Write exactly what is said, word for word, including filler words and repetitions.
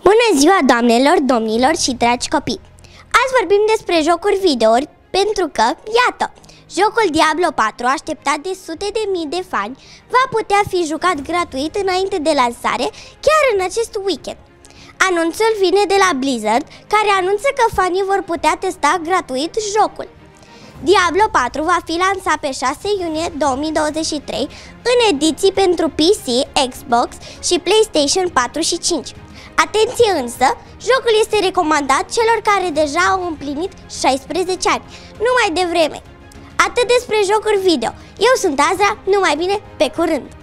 Bună ziua, doamnelor, domnilor și dragi copii! Azi vorbim despre jocuri video, pentru că, iată, jocul Diablo patru, așteptat de sute de mii de fani, va putea fi jucat gratuit înainte de lansare, chiar în acest weekend. Anunțul vine de la Blizzard, care anunță că fanii vor putea testa gratuit jocul. Diablo patru va fi lansat pe șase iunie două mii douăzeci și trei în ediții pentru P C, Xbox și PlayStation patru și cinci. Atenție însă, jocul este recomandat celor care deja au împlinit șaisprezece ani, nu mai devreme. Atât despre jocuri video. Eu sunt Azra, numai bine, pe curând!